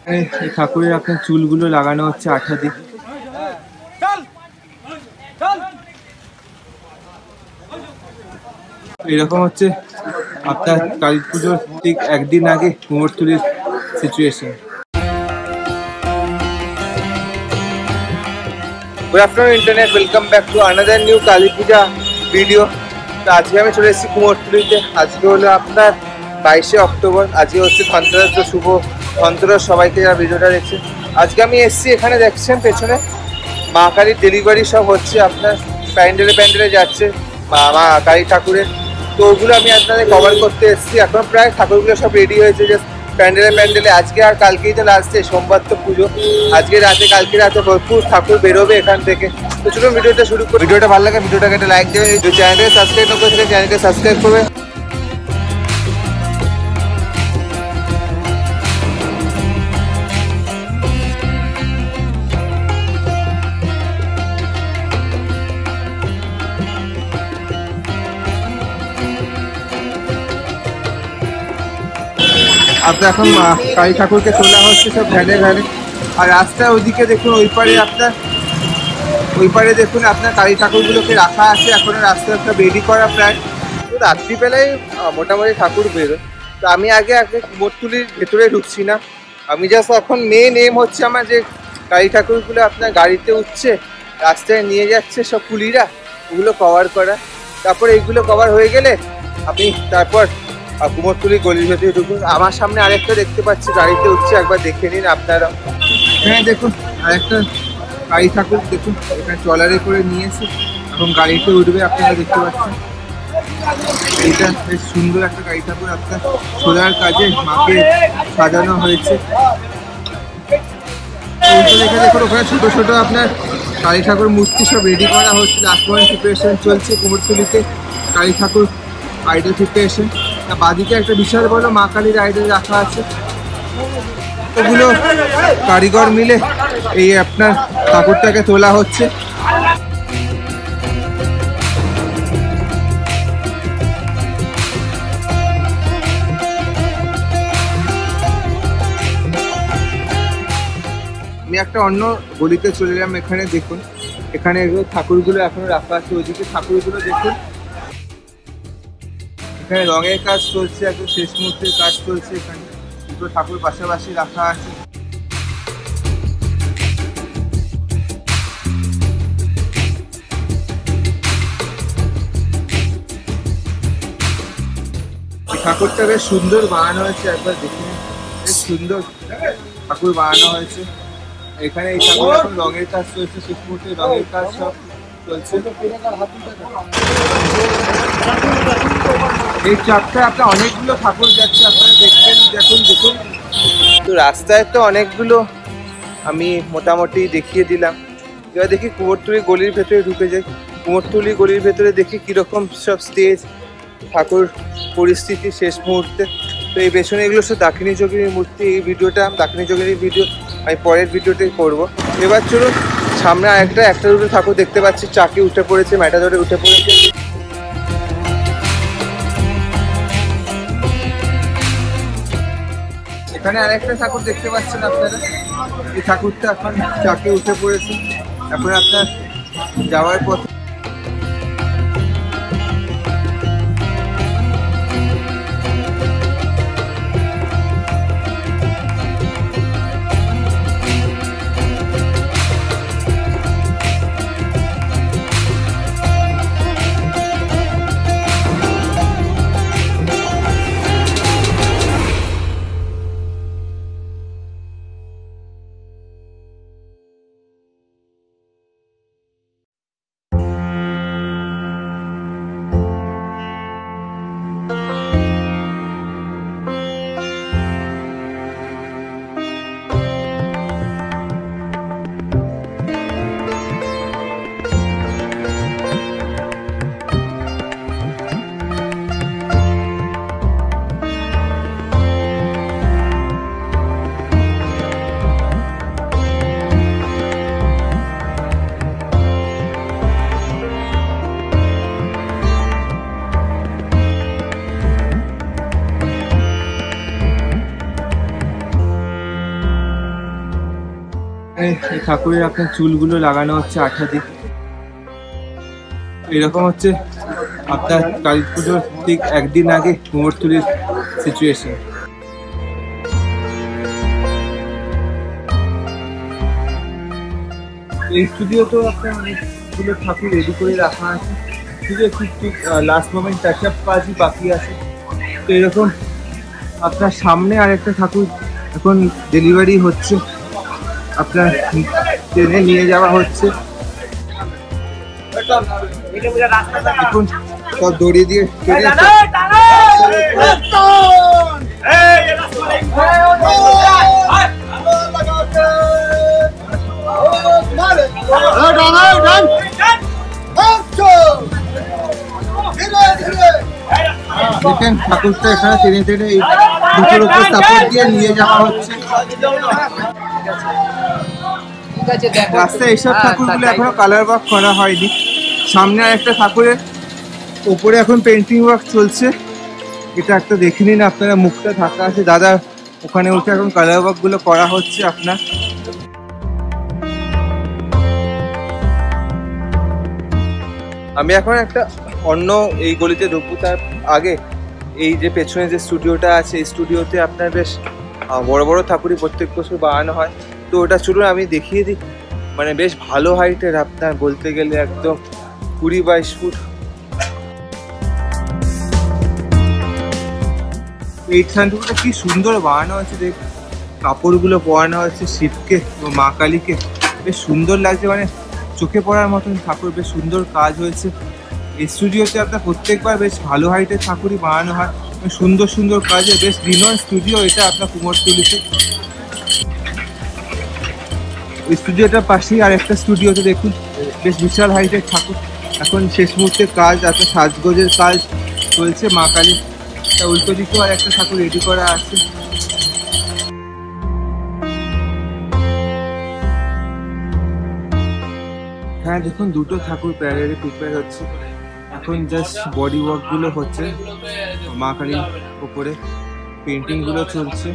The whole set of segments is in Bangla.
এই ঠাকুরের আপনার চুলগুলো লাগানো হচ্ছে আঠা দিয়ে। এরকম হচ্ছে আপনার কালী পুজোর ঠিক একদিন আগে কুমোরটুলির situation. Good afternoon internet, welcome back to another new Kali Puja video. তো আজকে আমি চলে এসেছি কুমোরটুলিতে। আজকে হলো আপনার 22শে অক্টোবর। আজকে হচ্ছে ধনতেরাস, তো শুভ ধনতেরাস সবাইকে যারা ভিডিওটা দেখছে। আজকে আমি এসেছি, এখানে দেখছেন পেছনে মা কালীর ডেলিভারি সব হচ্ছে, আপনার প্যান্ডেলে যাচ্ছে মা কালী ঠাকুরের। তো ওগুলো আমি আপনাদের কভার করতে এসেছি। এখন প্রায় ঠাকুরগুলো সব রেডি হয়েছে জাস্ট প্যান্ডেলে। আজকে আর কালকেই তো লাস্ট ডে, সোমবার তো পুজো। আজকে রাতে কালকে রাতে ভরপুর ঠাকুর বেরোবে এখান থেকে। তো চলুন ভিডিওটা শুরু করি। ভিডিওটা ভালো লাগে ভিডিওটাকে একটা লাইক দেবে, চ্যানেলটাকে সাবস্ক্রাইব না করে চ্যানেলকে সাবস্ক্রাইব করবে। আপনার এখন কালী ঠাকুরকে তোলা হচ্ছে সব ভ্যানে। আর রাস্তায় ওইদিকে দেখুন, ওই পারে দেখুন আপনার কালী ঠাকুরগুলোকে রাখা আছে। এখনো রাস্তা একটা রেডি করা প্রায়। তো রাত্রিবেলায় মোটামুটি ঠাকুর বেরোয়। তো আমি আগে কুমোরটুলির ভেতরে ঢুকছি না, আমি জাস্ট এখন মেন এম হচ্ছে আমার যে কালী ঠাকুরগুলো আপনার গাড়িতে উঠছে, রাস্তায় নিয়ে যাচ্ছে সব কুলিরা, ওগুলো কভার করা। তারপর এইগুলো কভার হয়ে গেলে আপনি তারপর কুমোরটুলি গলির ভেতরে ঢুকুন। আমার সামনে আরেকটা দেখতে পাচ্ছি গাড়িতে উঠছে, একবার দেখে নিন আপনারা। হ্যাঁ দেখুন আরেকটা কালী ঠাকুর দেখুন, এখানে ট্রলারে করে নিয়েছে, এখন গাড়িতে উঠবে। আপনারা দেখতে পাচ্ছেন এইটা বেশ সুন্দর একটা কালী ঠাকুর, আপনার সোলার কাজে মাকে সাজানো হয়েছে। দেখুন ওখানে ছোট ছোট আপনার কালী ঠাকুর মূর্তি সব রেডি করা হচ্ছে। লাস্ট পয়েন্ট প্রিপারেশন চলছে কুমোরটুলিতে কালী ঠাকুর আইডল প্রিপারেশন। বাদিকে একটা বিশাল বড় মা কালীর আইডল রাখা আছে। ওগুলো কারিগর মিলে এই আপনার ঠাকুরটাকে তোলা হচ্ছে। আমি একটা অন্য গলিতে চলে এলাম। এখানে দেখুন, এখানে ঠাকুরগুলো এখনো রাখা আছে। ওইদিকে ঠাকুরগুলো দেখুন, এখানে রঙের কাজ চলছে, একদম শেষ মুহূর্তের কাজ চলছে। এখানে দুটো ঠাকুর পাশাপাশি রাখা আছে। ঠাকুরটা বেশ সুন্দর বানানো হয়েছে, একবার দেখুন বেশ সুন্দর ঠাকুর বানানো হয়েছে। এখানে এই ঠাকুর এখন রঙের কাজ চলছে, শেষ মুহূর্তে রঙের কাজ সব চলছে। এই চাপটা আপনার অনেকগুলো ঠাকুর যাচ্ছে, আপনারা দেখবেন। দেখুন তো রাস্তায় তো অনেকগুলো আমি মোটামুটি দেখিয়ে দিলাম। এবার দেখি কুমোরটুলি গলির ভেতরে ঢুকে যাই। কুমোরটুলি গলির ভেতরে দেখি কীরকম সব স্টেজ, ঠাকুর পরিস্থিতি শেষ মুহূর্তে। তো এই পেছনে এগুলো সব দাক্ষিণী যোগিনীর মূর্তি। এই ভিডিওটা দাক্ষিণী যোগিনীর ভিডিও আমি পরের ভিডিওতেই করবো। এবার চলুন সামনে একটা দুটো ঠাকুর দেখতে পাচ্ছি, চাকি উঠে পড়েছে, ম্যাটাডোরে উঠে পড়েছে। এখানে আরেকটা ঠাকুর দেখতে পাচ্ছেন আপনারা, এই ঠাকুরটা এখন চাকি উঠে পড়েছে। এখন আপনার যাওয়ার পথে এই ঠাকুরের আপনার চুলগুলো লাগানো হচ্ছে আঠা দিয়ে। এরকম হচ্ছে আপনার কালী পুজোর ঠিক একদিন আগে কুমোরটুলির সিচুয়েশন। এই স্টুডিওতেও আপনার অনেকগুলো ঠাকুর রেডি করে রাখা আছে, শুধু একটু লাস্ট মোমেন্ট টাচ আপ কাজই বাকি আছে। তো এরকম আপনার সামনে আরেকটা ঠাকুর এখন ডেলিভারি হচ্ছে, আপনার ট্রেনে নিয়ে যাওয়া হচ্ছে। এখন সব দড়ি দিয়ে দেখেন ঠাকুরটা এখানে টেনে টেনে এই দুটোর উপর সাপোর্ট দিয়ে নিয়ে যাওয়া হচ্ছে। রাস্তায় এইসব ঠাকুরগুলো এখনো কালার ওয়ার্ক করা হয়নি। সামনে একটা ঠাকুরের ওপরে এখন পেন্টিং ওয়ার্ক চলছে, এটা একটা দেখে নিন আপনারা, মুখটা ঢাকা আছে। দাদা ওখানে উঠে এখন কালার ওয়ার্ক গুলো করা হচ্ছে আপনার। আমি এখন একটা অন্য এই গলিতে ঢুকবো, তার আগে এই যে পেছনে যে স্টুডিওটা আছে, এই স্টুডিওতে আপনার বেশ বড় বড় ঠাকুরই প্রত্যেক বছর বানানো হয়। তো ওটা চলুন আমি দেখিয়ে দিই। মানে বেশ ভালো হাইটের, আপনার বলতে গেলে একদম 20-22 ফুট। এই ঠাকুরটা কি সুন্দর বানানো হয়েছে, দেখ কাপড়গুলো পরানো হয়েছে শিবকে ও মা কালীকে, বেশ সুন্দর লাগছে, মানে চোখে পড়ার মতন ঠাকুর, বেশ সুন্দর কাজ হয়েছে। এই স্টুডিওতে আপনার প্রত্যেকবার বেশ ভালো হাইটের ঠাকুরই বানানো হয়, সুন্দর সুন্দর কাজে, বেশ রিনোন স্টুডিও এটা আপনার কুমোরটুলিতে। এই স্টুডিওটার পাশেই আর একটা স্টুডিওতে দেখুন বেশ বিশাল হাইটের ঠাকুর, এখন শেষ মুহূর্তে কাজ, আপনার সাজগোজের কাজ চলছে মা কালী। উল্টো দিকেও আর একটা ঠাকুর রেডি করা আছে। হ্যাঁ দেখুন দুটো ঠাকুর প্যারেডে প্রিপেয়ার হচ্ছে, এখন জাস্ট বডি ওয়ার্ক গুলো হচ্ছে, মা কালীর উপরে পেন্টিং গুলো চলছে।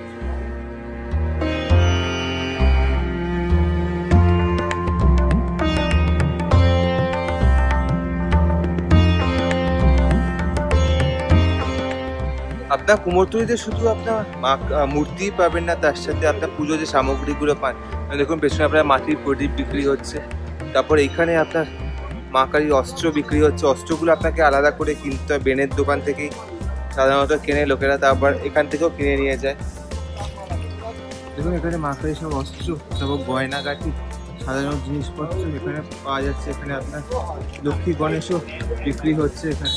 আপনার কুমোরটুলিতে শুধু আপনার মূর্তি পাবেন না, তার সাথে আপনার পুজো যে সামগ্রীগুলো পান, দেখুন পেছনে আপনার মাটির প্রদীপ বিক্রি হচ্ছে, তারপর এইখানে আপনার মা কালীর অস্ত্র বিক্রি হচ্ছে। অস্ত্রগুলো আপনাকে আলাদা করে কিনতে হয়, বেনের দোকান থেকেই সাধারণত কেনে লোকেরা, তারপর এখান থেকেও কিনে নিয়ে যায়। দেখুন এখানে মা কালীর সব অস্ত্র, তারপর গয়নাগাটি, সাধারণ জিনিসপত্র এখানে পাওয়া যাচ্ছে। এখানে আপনার লক্ষ্মী গণেশও বিক্রি হচ্ছে এখানে।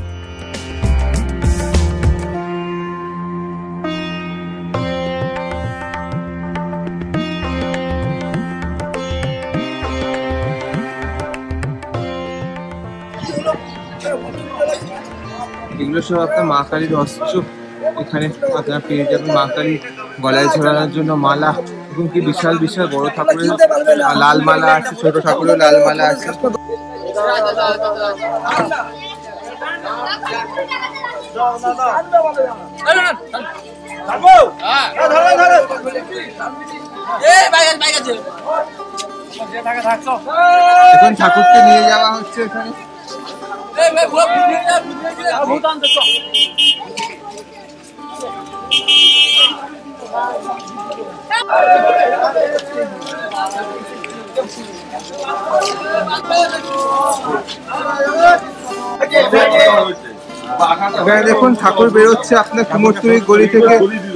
এগুলো সব আপনার মা কালীর অস্ত্র, এখানে আপনারা পেয়ে যাবেন। মা কালী গলায় ঝোলানোর জন্য মালা, এবং কি বিশাল বিশাল বড় ঠাকুরের লাল মালা আছে, ছোট ঠাকুরের লাল মালা আছে। এখন ঠাকুরকে নিয়ে যাওয়া হচ্ছে এখানে। দেখুন ঠাকুর বেরোচ্ছে আপনার কুমোরটুলির গলি থেকে।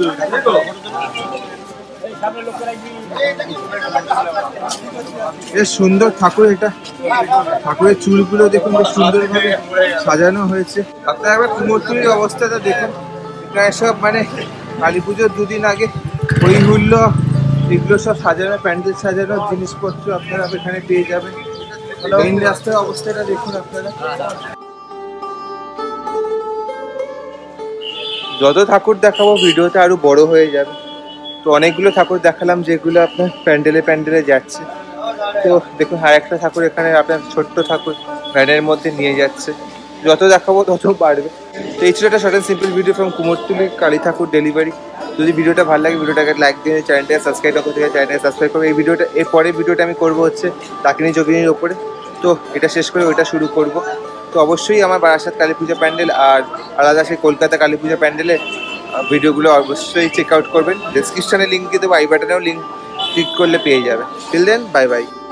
বেশ সুন্দর ঠাকুর এটা, ঠাকুরের চুলগুলো দেখুন বেশ সুন্দরভাবে সাজানো হয়েছে। আপনারা একবার কুমোরটুলির অবস্থাটা দেখুন, এখানে সব মানে কালী পুজোর দুদিন আগে হই হুল্লো এগুলো সব সাজানো, প্যান্ডেল সাজানোর জিনিসপত্র আপনারা এখানে পেয়ে যাবেন। মেইন রাস্তার অবস্থাটা দেখুন আপনারা। যত ঠাকুর দেখাবো ভিডিওটা আরো বড় হয়ে যাবে, তো অনেকগুলো ঠাকুর দেখালাম যেগুলো আপনার প্যান্ডেলে প্যান্ডেলে যাচ্ছে। তো দেখুন আর একটা ঠাকুর এখানে আপনার ছোট্ট ঠাকুর ভ্যানের মধ্যে নিয়ে যাচ্ছে, যত দেখাবো তত বাড়বে। তো এই ছিল একটা short and simple video from Kumartuli Kali ঠাকুর ডেলিভারি। যদি ভিডিওটা ভালো লাগে ভিডিওটাকে লাইক দিয়ে চ্যানেলটাকে সাবস্ক্রাইব করতে গেলে চ্যানেলটাকে সাবস্ক্রাইব করবে। এই ভিডিওটা এর পরের ভিডিওটা আমি করবো হচ্ছে ডাকিনী যোগিনীর ওপরে। তো এটা শেষ করে ওইটা শুরু করব। তো অবশ্যই আমার বারাসাত কালী পূজা প্যান্ডেল আর আলাদা সেই কলকাতা কালী পূজা প্যান্ডেলের ভিডিওগুলো অবশ্যই চেক আউট করবেন। ডেসক্রিপশানে লিঙ্ক দিয়ে দেবো, আই বাটনেও লিঙ্ক ক্লিক করলে পেয়ে যাবে। Till then bye by.